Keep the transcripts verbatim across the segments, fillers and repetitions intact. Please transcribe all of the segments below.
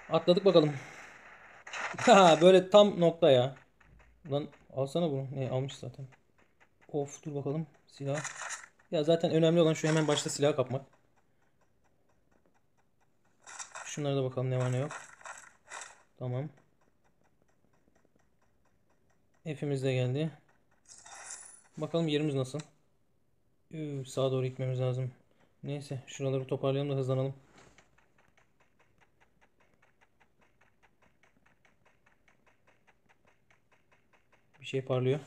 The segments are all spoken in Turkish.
Atladık bakalım. Ha, böyle tam nokta ya. Lan alsana bunu. Ne almış zaten. Of, dur bakalım. Silah. Ya zaten önemli olan şu, hemen başta silah kapmak. Şunlara da bakalım ne var ne yok. Tamam. F'imiz de geldi. Bakalım yerimiz nasıl. Üü, sağa doğru gitmemiz lazım. Neyse, şuraları toparlayalım da hızlanalım. Bir şey parlıyor.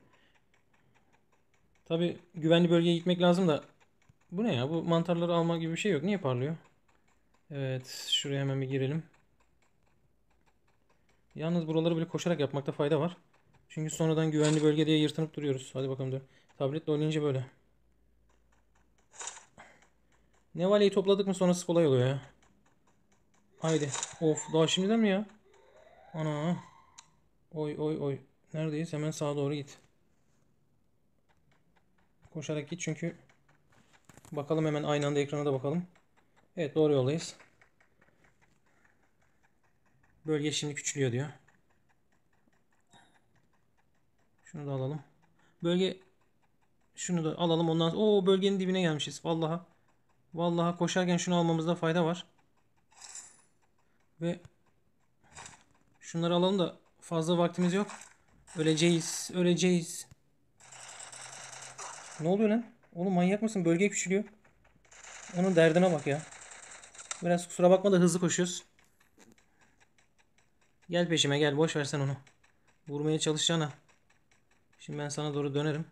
Tabi güvenli bölgeye gitmek lazım da. Bu ne ya? Bu mantarları alma gibi bir şey yok. Niye parlıyor? Evet, şuraya hemen bir girelim. Yalnız buraları böyle koşarak yapmakta fayda var. Çünkü sonradan güvenli bölge diye yırtınıp duruyoruz. Hadi bakalım dur. Tabletle oynayınca böyle. Nevale'yi topladık mı sonrası kolay oluyor ya. Haydi. Of, daha şimdiden mi ya? Ana. Oy oy oy. Neredeyiz? Hemen sağa doğru git. Koşarak git çünkü. Bakalım hemen aynı anda ekrana da bakalım. Evet, doğru yoldayız. Bölge şimdi küçülüyor diyor. Şunu da alalım. Bölge, şunu da alalım ondan sonra. Oo, bölgenin dibine gelmişiz. Vallahi. Vallahi koşarken şunu almamızda fayda var. Ve şunları alalım da fazla vaktimiz yok. Öleceğiz. Öleceğiz. Ne oluyor lan? Oğlum manyak mısın? Bölge küçülüyor. Onun derdine bak ya. Biraz kusura bakma da hızlı koşuyoruz. Gel peşime gel. Boş versen onu. Vurmaya çalışacağına. Şimdi ben sana doğru dönerim.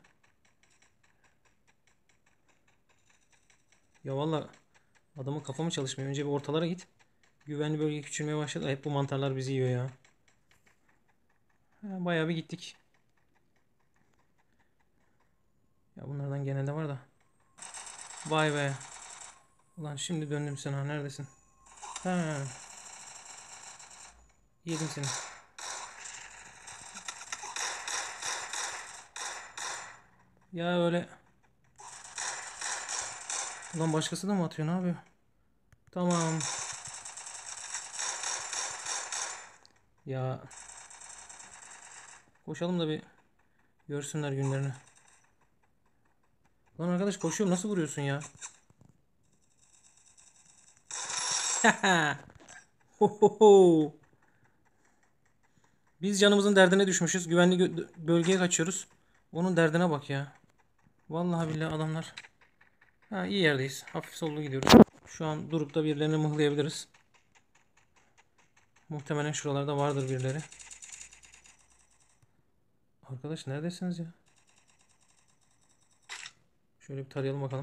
Ya valla adamın kafamı çalışmıyor. Önce bir ortalara git. Güvenli bölge küçülmeye başladı. Hep bu mantarlar bizi yiyor ya. Ha, bayağı bir gittik. Ya bunlardan genelde var da. Vay be. Ulan şimdi döndüm sana. Neredesin? Ha, yedim seni. Ya öyle. Ulan başkası da mı atıyor? Ne yapıyor? Tamam. Ya koşalım da bir görsünler günlerini. Lan arkadaş, koşuyorum. Nasıl vuruyorsun ya? Ho ho ho. Biz canımızın derdine düşmüşüz. Güvenli bölgeye kaçıyoruz. Onun derdine bak ya. Vallahi billahi adamlar. Ha, iyi yerdeyiz. Hafif sollu gidiyoruz. Şu an durup da birilerini mıhlayabiliriz. Muhtemelen şuralarda vardır birileri. Arkadaş neredesiniz ya? Şöyle bir tarayalım bakalım.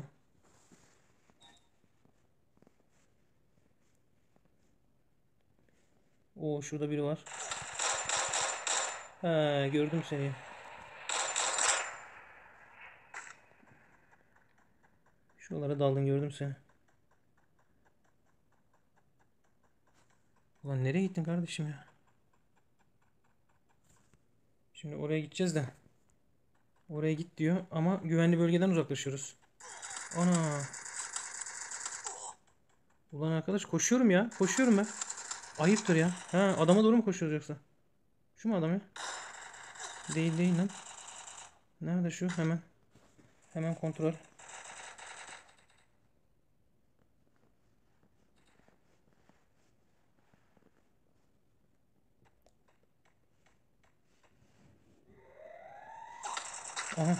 Oo, şurada biri var. Ha, gördüm seni. Şuralara daldın, gördüm seni. Ulan nereye gittin kardeşim ya? Şimdi oraya gideceğiz de. Oraya git diyor ama güvenli bölgeden uzaklaşıyoruz. Ana. Ulan arkadaş, koşuyorum ya. Koşuyorum ben. Ayıptır ya. Ha, adama doğru mu koşuyoruz yoksa? Şu mu adam ya? Değil değil lan. Nerede şu? Hemen. Hemen kontrol. Aha.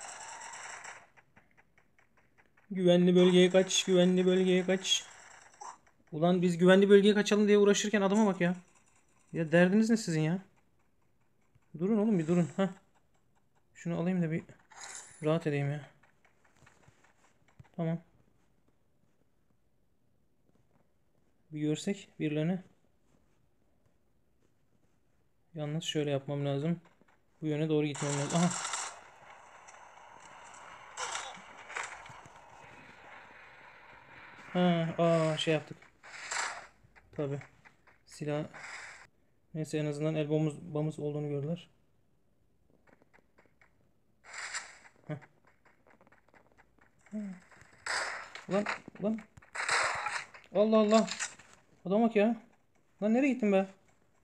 Güvenli bölgeye kaç. Güvenli bölgeye kaç. Ulan biz güvenli bölgeye kaçalım diye uğraşırken adama bak ya. Ya derdiniz ne sizin ya? Durun oğlum, bir durun. Ha. Şunu alayım da bir rahat edeyim ya. Tamam. Bir görsek birilerini. Yalnız şöyle yapmam lazım. Bu yöne doğru gitmem lazım. Aha. Ha, aa, şey yaptık. Tabi. Silah. Neyse, en azından el bombamız olduğunu gördüler. Heh. Ulan ulan. Allah Allah. Adam bak ya. Lan nereye gittin be?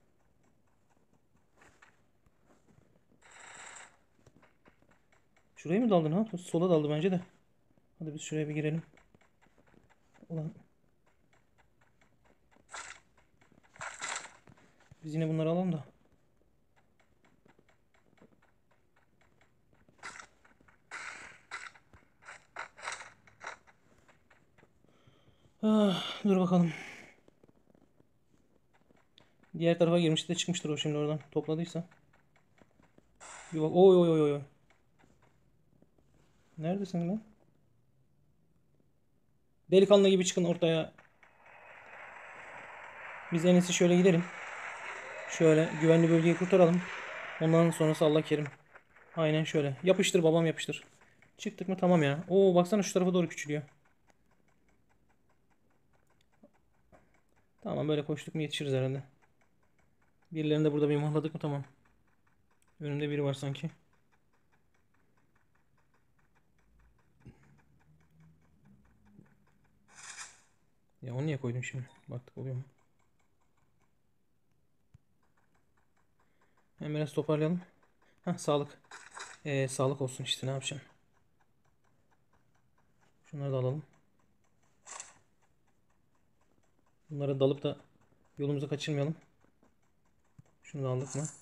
Şuraya mı daldın ha? Sola daldı bence de. Hadi biz şuraya bir girelim. Ulan. Biz yine bunları alalım da. Ah, dur bakalım. Diğer tarafa girmişti de çıkmıştır o şimdi oradan. Topladıysa. Bir bak. Oy oy oy oy. Neredesin lan? Delikanlı gibi çıkın ortaya. Biz en iyisi şöyle gidelim. Şöyle güvenli bölgeyi kurtaralım. Ondan sonrası Allah kerim. Aynen şöyle. Yapıştır babam yapıştır. Çıktık mı tamam ya. Oo baksana şu tarafa doğru küçülüyor. Tamam böyle koştuk mu yetişiriz herhalde. Birilerini de burada bir mıhladık mı tamam. Önümde biri var sanki. Ya onu niye koydun şimdi? Baktık oluyor mu? Hemen biraz toparlayalım. Hah sağlık. Ee, sağlık olsun işte ne yapacağım. Şunları da alalım. Bunlara dalıp da yolumuzu kaçırmayalım. Şunu da aldık mı?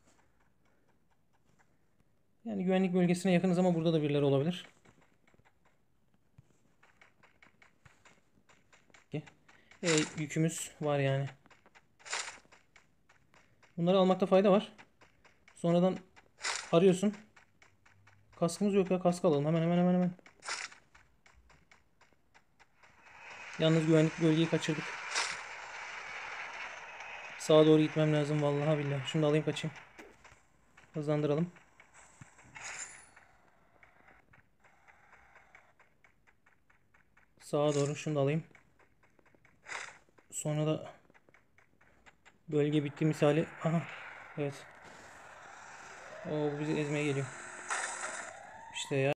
Yani güvenlik bölgesine yakınız ama burada da birileri olabilir. E, yükümüz var yani. Bunları almakta fayda var. Sonradan arıyorsun. Kaskımız yok ya. Kask alalım. Hemen hemen hemen hemen. Yalnız güvenlik bölgeyi kaçırdık. Sağa doğru gitmem lazım vallahi billahi. Şunu da alayım kaçayım. Hızlandıralım. Sağa doğru şunu da alayım. Sonra da bölge bitti misali. Aha. Evet. Oo bu bizi ezmeye geliyor. İşte ya.